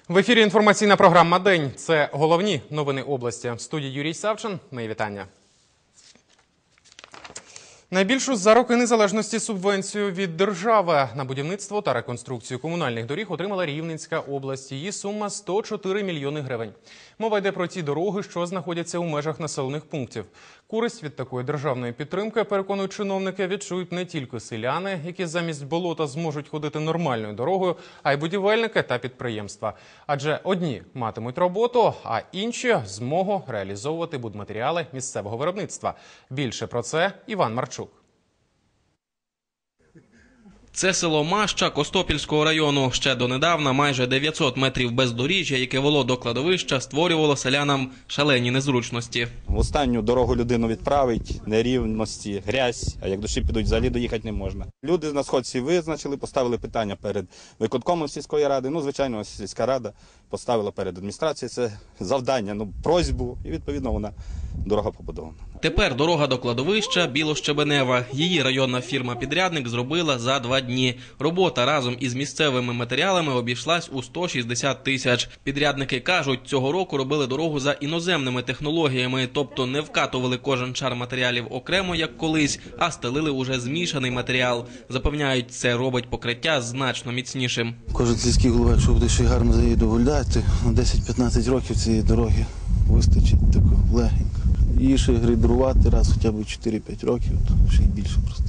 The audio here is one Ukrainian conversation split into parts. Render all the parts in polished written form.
В ефірі інформаційна програма «День». Це головні новини області. В студії Юрій Савчин. Мої вітання. Найбільшу за роки незалежності субвенцію від держави на будівництво та реконструкцію комунальних доріг отримала Рівненська область. Її сума – 104 мільйони гривень. Мова йде про ті дороги, що знаходяться у межах населених пунктів. Користь від такої державної підтримки, переконують чиновники, відчують не тільки селяни, які замість болота зможуть ходити нормальною дорогою, а й будівельники та підприємства. Адже одні матимуть роботу, а інші – змогу реалізовувати будматеріали місцевого виробництва. Більше про це Іван Марчук. Це село Маща Костопільського району. Ще донедавна майже 900 метрів бездоріжжя, яке вело до кладовища, створювало селянам шалені незручності. В останню дорогу людину відправить, нерівності, грязь, а як душі підуть, взагалі доїхати не можна. Люди на сходці визначили, поставили питання перед виконкомом сільської ради. Звичайно, сільська рада поставила перед адміністрацією це завдання, просьбу, і відповідно вона дорога побудована. Тепер дорога до кладовища Білощебенева. Її районна фірма-підрядник зробила за 2 дні. Робота разом із місцевими матеріалами обійшлась у 160 тисяч. Підрядники кажуть, цього року робили дорогу за іноземними технологіями, тобто не вкатували кожен шар матеріалів окремо, як колись, а стелили уже змішаний матеріал. Запевняють, це робить покриття значно міцнішим. Кожен сільський голова, якщо буде ще гарно за її доглядати, 10-15 років цієї дороги вистачить тако легенько. Її ще грейдерувати раз хоча б 4-5 років, то ще й більше прости.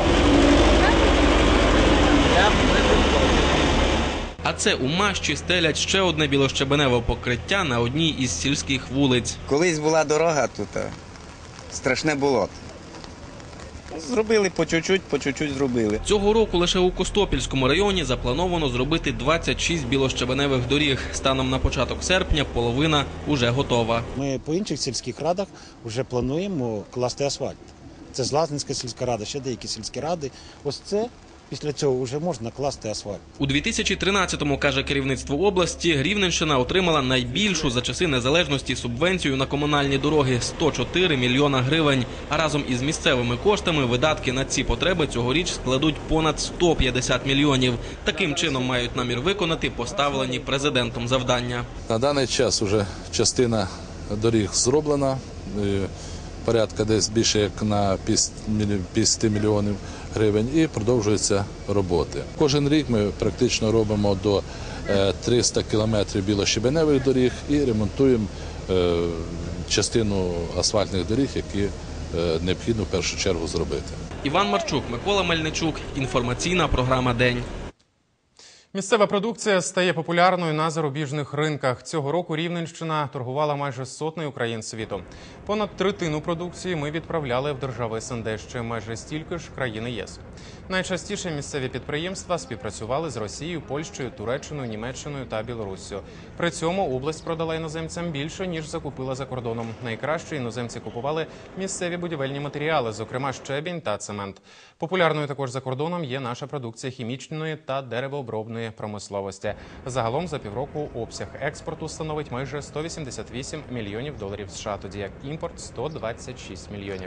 А це у Мащі стелять ще одне білощебеневе покриття на одній із сільських вулиць. Колись була дорога тут, страшне болото. Зробили по чуть-чуть зробили. Цього року лише у Костопільському районі заплановано зробити 26 білощебеневих доріг. Станом на початок серпня половина уже готова. Ми по інших сільських радах вже плануємо класти асфальт. Це Златинська сільська рада, ще деякі сільські ради. Ось це після цього вже можна класти асфальт. У 2013-му, каже керівництво області, Рівненщина отримала найбільшу за часи незалежності субвенцію на комунальні дороги – 104 мільйона гривень. А разом із місцевими коштами видатки на ці потреби цьогоріч складуть понад 150 мільйонів. Таким чином мають намір виконати поставлені президентом завдання. На даний час вже частина доріг зроблена, порядка десь більше як на 50 мільйонів гривень, і продовжуються роботи. Кожен рік ми практично робимо до 300 кілометрів білощебеневих доріг і ремонтуємо частину асфальтних доріг, які необхідно в першу чергу зробити. Іван Марчук, Микола Мельничук. Інформаційна програма «День». Місцева продукція стає популярною на зарубіжних ринках. Цього року Рівненщина торгувала майже сотнею країн світу. Понад третину продукції ми відправляли в держави СНД, ще майже стільки ж країни ЄС. Найчастіше місцеві підприємства співпрацювали з Росією, Польщею, Туреччиною, Німеччиною та Білоруссю. При цьому область продала іноземцям більше, ніж закупила за кордоном. Найкраще іноземці купували місцеві будівельні матеріали, зокрема щебінь та цемент. Популярною також за кордоном є наша продукція хімічної та деревообробної промисловості. Загалом за півроку обсяг експорту становить майже 188 мільйонів доларів США, тоді як імпорт – 126 мільйонів.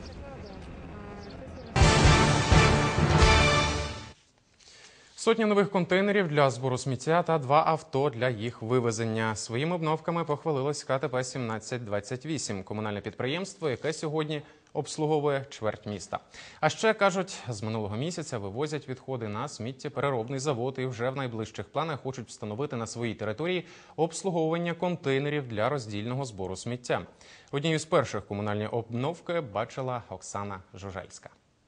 Сотні нових контейнерів для збору сміття та 2 авто для їх вивезення. Своїми обновками похвалилось КТП 1728 – комунальне підприємство, яке сьогодні обслуговує чверть міста. А ще, кажуть, з минулого місяця вивозять відходи на сміттєпереробний завод і вже в найближчих планах хочуть встановити на своїй території обслуговування контейнерів для роздільного збору сміття. Однією з перших комунальні обновки бачила Оксана Жужельська.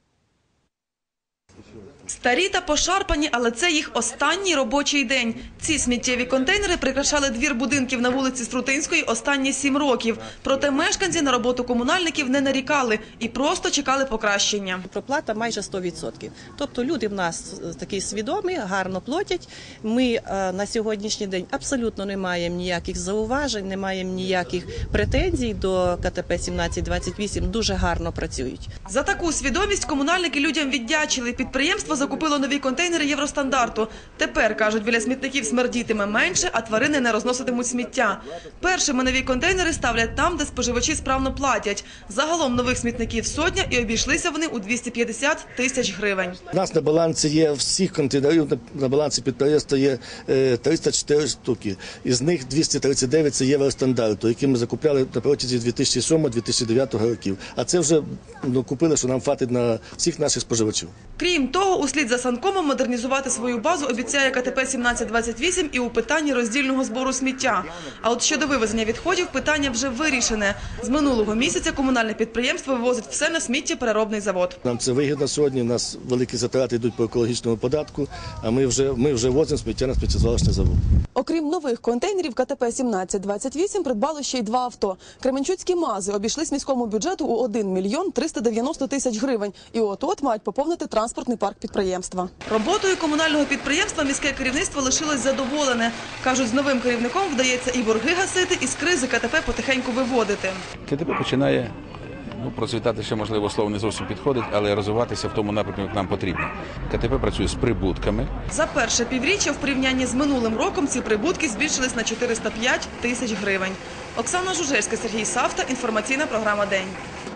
Старі та пошарпані, але це їх останній робочий день. Ці сміттєві контейнери прикрашали двір будинків на вулиці Струтинської останні 7 років. Проте мешканці на роботу комунальників не нарікали і просто чекали покращення. Проплата майже 100%. Тобто люди в нас такі свідомі, гарно платять. Ми на сьогоднішній день абсолютно не маємо ніяких зауважень, не маємо ніяких претензій до КТП 1728, дуже гарно працюють. За таку свідомість комунальники людям віддячили. підприємство закупило нові контейнери євростандарту. Тепер, кажуть, біля смітників смердітиме менше, а тварини не розноситимуть сміття. Першими нові контейнери ставлять там, де споживачі справно платять. Загалом нових смітників сотня і обійшлися вони у 250 тисяч гривень. У нас на балансі є всіх контейнерів, на балансі підприємства є 304 штуки. Із них 239 – це євростандарту, які ми закупляли на протязі 2007-2009 років. А це вже купили, що нам хватить на всіх наших споживачів. Крім того, услід за Санкомом модернізувати свою базу обіцяє КТП 1728 і у питанні роздільного збору сміття. А от щодо вивезення відходів питання вже вирішене. З минулого місяця комунальне підприємство вивозить все на сміттєпереробний завод. Нам це вигідно сьогодні, у нас великі затрати йдуть по екологічному податку, а ми вже возимо сміття на сміттєзвалищний завод. Окрім нових контейнерів, КТП 1728 придбало ще й 2 авто. Кременчуцькі МАЗи обійшлись міському бюджету у 1 мільйон 390 тисяч гривень. І от-от мають поповнити транспортний парк підприємства. Роботою комунального підприємства міське керівництво лишилось задоволене. Кажуть, з новим керівником вдається і борги гасити, і з кризи КТП потихеньку виводити. КТП починає процвітати, ще, можливо, слово не зовсім підходить, але розвиватися в тому напрямку, як нам потрібно. КТП працює з прибутками. За перше півріччя в порівнянні з минулим роком ці прибутки збільшились на 405 тисяч гривень. Оксана Жужельська, Сергій Савта, інформаційна програма «День».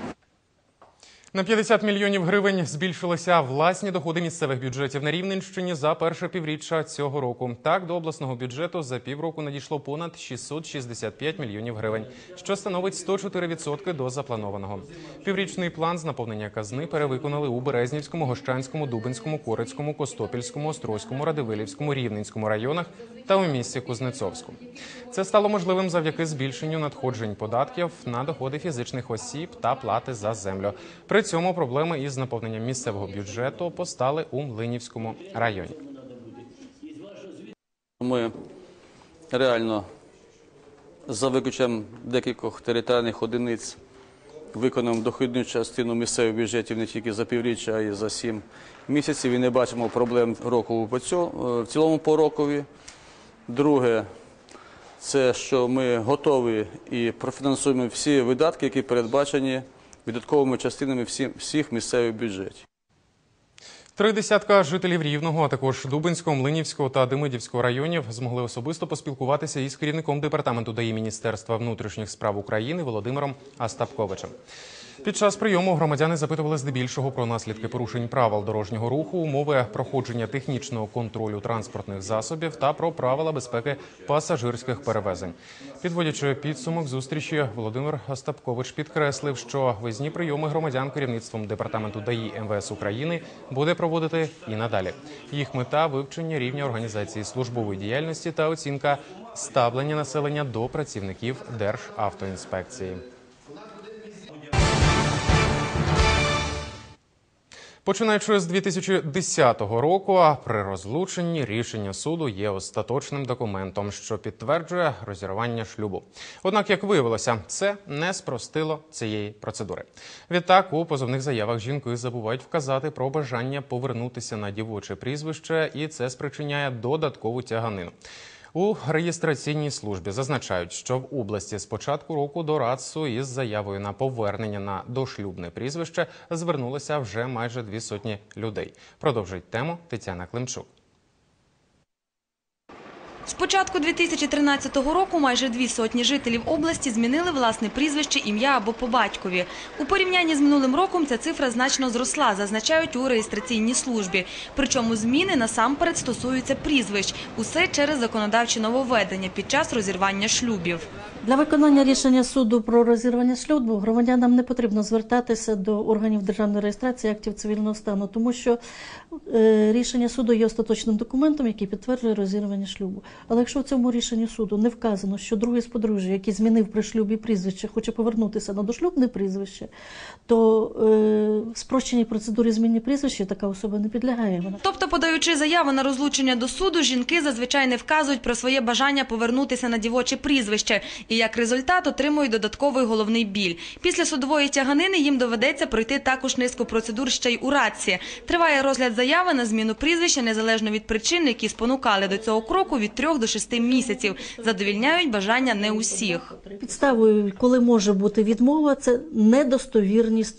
На 50 мільйонів гривень збільшилися власні доходи місцевих бюджетів на Рівненщині за перше півріччя цього року. Так, до обласного бюджету за півроку надійшло понад 665 мільйонів гривень, що становить 104% до запланованого. Піврічний план з наповнення казни перевиконали у Березнівському, Гощанському, Дубинському, Корицькому, Костопільському, Острозькому, Радивилівському, Рівненському районах та у місті Кузнецовську. Це стало можливим завдяки збільшенню надходжень податків на доходи фізичних осіб та плати за землю. При цьому проблеми із наповненням місцевого бюджету постали у Млинівському районі. Ми реально, за виключенням декількох територіальних одиниць, виконуємо дохідну частину місцевих бюджетів не тільки за півріччя, а й за 7 місяців. І не бачимо проблем року в цілому по рокові. Друге, це що ми готові і профінансуємо всі видатки, які передбачені видатковими частинами всіх місцевих бюджетів. 30 жителів Рівного, а також Дубинського, Млинівського та Демидівського районів змогли особисто поспілкуватися із керівником департаменту ДАІ Міністерства внутрішніх справ України Володимиром Остапковичем. Під час прийому громадяни запитували здебільшого про наслідки порушень правил дорожнього руху, умови проходження технічного контролю транспортних засобів та про правила безпеки пасажирських перевезень. Підводячи підсумок зустрічі, Володимир Остапкович підкреслив, що виїзні прийоми громадян керівництвом департаменту ДАІ МВС України буде проводити і надалі. Їх мета – вивчення рівня організації службової діяльності та оцінка ставлення населення до працівників Державтоінспекції. Починаючи з 2010 року, а при розлученні рішення суду є остаточним документом, що підтверджує розірвання шлюбу. Однак, як виявилося, це не спростило цієї процедури. Відтак, у позовних заявах жінки забувають вказати про бажання повернутися на дівоче прізвище, і це спричиняє додаткову тяганину. У реєстраційній службі зазначають, що в області з початку року до РАЦСу із заявою на повернення на дошлюбне прізвище звернулося вже майже 200 людей. Продовжить тему Тетяна Климчук. З початку 2013 року майже 200 жителів області змінили власне прізвище, ім'я або по батькові. У порівнянні з минулим роком ця цифра значно зросла, зазначають у реєстраційній службі. Причому зміни насамперед стосуються прізвищ. Усе через законодавчі нововведення під час розірвання шлюбів. Для виконання рішення суду про розірвання шлюбу громадянам не потрібно звертатися до органів державної реєстрації актів цивільного стану, тому що рішення суду є остаточним документом, який підтверджує розірвання шлюбу. Але якщо в цьому рішенні суду не вказано, що другий з подружжя, який змінив при шлюбі прізвище, хоче повернутися на дошлюбне прізвище, то спрощеній процедурі зміни прізвища така особа не підлягає. Тобто, подаючи заяву на розлучення до суду, жінки зазвичай не вказують про своє бажання повернутися на дівоче прізвище. І як результат отримують додатковий головний біль. Після судової тяганини їм доведеться пройти також низку процедур ще й у РАЦСі. Триває розгляд заяви на зміну прізвища незалежно від причин, які спонукали до цього кроку, від 3 до 6 місяців. Задовільняють бажання не усіх. Підставою, коли може бути відмова, це недостовірність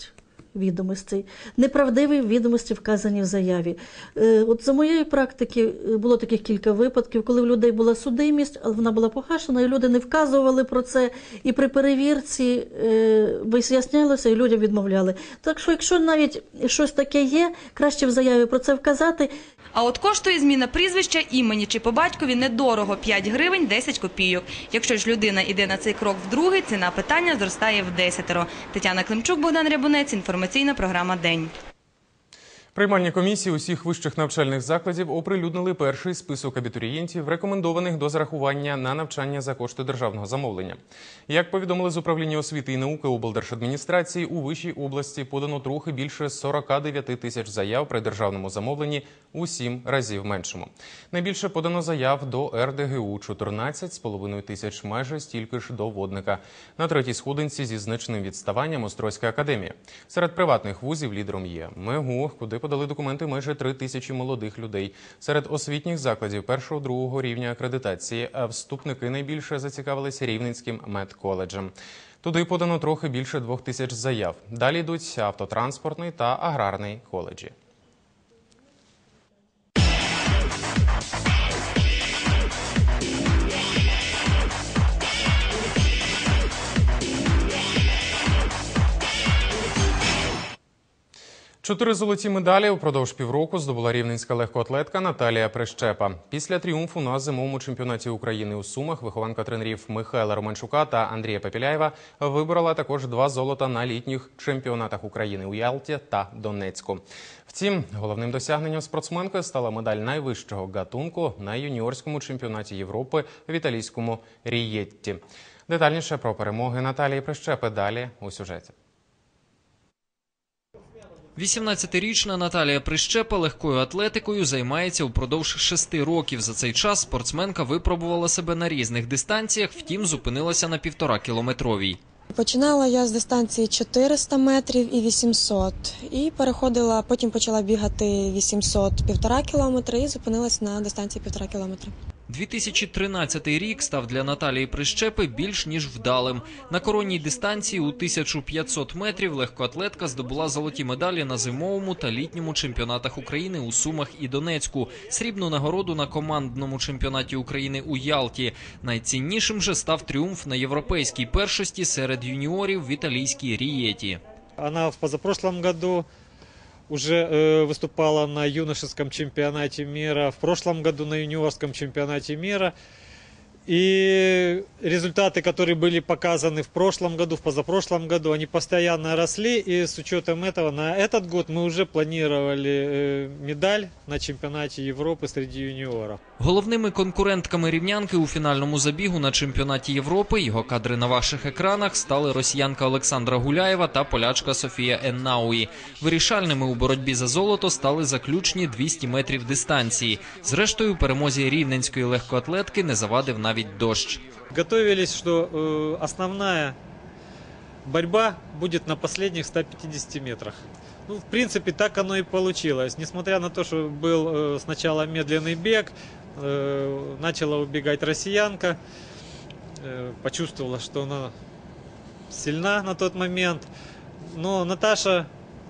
відомостей, неправдиві відомості вказані в заяві. От за моєї практики було таких кілька випадків, коли в людей була судимість, але вона була погашена, і люди не вказували про це, і при перевірці вияснялося, і людям відмовляли. Так що, якщо навіть щось таке є, краще в заяві про це вказати. А от коштує зміна прізвища, імені чи по батькові недорого – 5 гривень 10 копійок. Якщо ж людина йде на цей крок вдруге, ціна питання зростає в 10. Тетяна Климчук, Богдан Рябунець, інформаційна програма «День». Приймальні комісії усіх вищих навчальних закладів оприлюднили перший список абітурієнтів, рекомендованих до зарахування на навчання за кошти державного замовлення. Як повідомили з Управління освіти і науки облдержадміністрації, у вищій області подано трохи більше 49 тисяч заяв при державному замовленні у 7 разів меншому. Найбільше подано заяв до РДГУ – 14,5 тисяч, майже стільки ж до водника. На третій сходинці зі значним відставанням Острозька академія. Серед приватних вузів лідером є МЕГУ, куди подали документи майже 3 тисячі молодих людей. Серед освітніх закладів першого-другого рівня акредитації вступники найбільше зацікавилися Рівненським медколеджем. Туди подано трохи більше 2 тисяч заяв. Далі йдуть автотранспортний та аграрний коледжі. Чотири золоті медалі впродовж півроку здобула рівненська легкоатлетка Наталія Прищепа. Після тріумфу на зимовому чемпіонаті України у Сумах вихованка тренерів Михайла Романчука та Андрія Пепеляєва виборола також 2 золота на літніх чемпіонатах України у Ялті та Донецьку. Втім, головним досягненням спортсменки стала медаль найвищого гатунку на юніорському чемпіонаті Європи в італійському Рієтті. Детальніше про перемоги Наталії Прищепи далі у сюжеті. 18-річна Наталія Прищепа легкою атлетикою займається упродовж 6 років. За цей час спортсменка випробувала себе на різних дистанціях, втім зупинилася на 1,5-кілометровій. Починала я з дистанції 400 метрів і 800. І потім почала бігати 800 – 1,5 кілометра і зупинилась на дистанції 1,5 кілометра. 2013 рік став для Наталії Прищепи більш ніж вдалим. На коронній дистанції у 1500 метрів легкоатлетка здобула золоті медалі на зимовому та літньому чемпіонатах України у Сумах і Донецьку, срібну нагороду на командному чемпіонаті України у Ялті. Найціннішим же став тріумф на європейській першості серед юніорів в італійській Рієті. Вона в позапрошлом году уже выступала на юношеском чемпионате мира, в прошлом году на юниорском чемпионате мира. И результаты, которые были показаны в прошлом году, в позапрошлом году, они постоянно росли. И с учетом этого на этот год мы уже планировали медаль на чемпионате Европы среди юниоров. Головними конкурентками рівнянки у фінальному забігу на чемпіонаті Європи, його кадри на ваших екранах, стали росіянка Олександра Гуляєва та полячка Софія Еннауї. Вирішальними у боротьбі за золото стали заключні 200 метрів дистанції. Зрештою, перемозі рівненської легкоатлетки не завадив навіть дощ. Готовились, что основная борьба будет на последних 150 метрах. Ну, в принципе, так оно и получилось. Несмотря на то, что был сначала медленный бег, начала убегать россиянка, почувствовала, что она сильна на тот момент. Но Наташа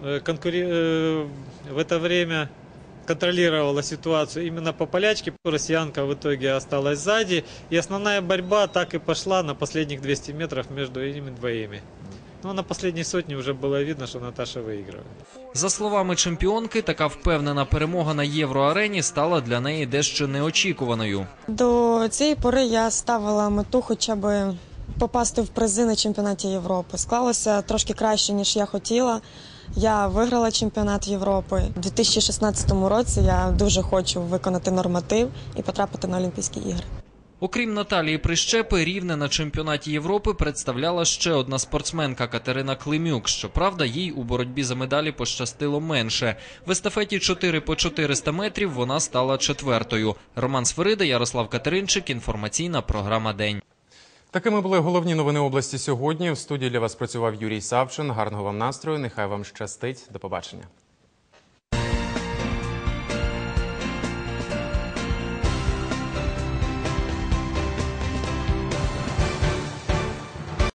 в это время контролировала ситуацию именно по полячке. Россиянка в итоге осталась сзади. И основная борьба так и пошла на последних 200 метров между этими двоими. Но на последней сотні вже було видно, що Наташа виграє. За словами чемпіонки, така впевнена перемога на євроарені стала для неї дещо неочікуваною. До цієї пори я ставила мету хоча б попасти в призи на чемпіонаті Європи. Склалося трошки краще, ніж я хотіла. Я виграла чемпіонат Європи. У 2016 році я дуже хочу виконати норматив і потрапити на Олімпійські ігри. Окрім Наталії Прищепи, Рівне на чемпіонаті Європи представляла ще одна спортсменка Катерина Климюк. Щоправда, їй у боротьбі за медалі пощастило менше. В естафеті 4 по 400 метрів вона стала 4-ю. Роман Сферида, Ярослав Катеринчик, інформаційна програма «День». Такими були головні новини області сьогодні. В студії для вас працював Юрій Савчин. Гарного вам настрою, нехай вам щастить. До побачення.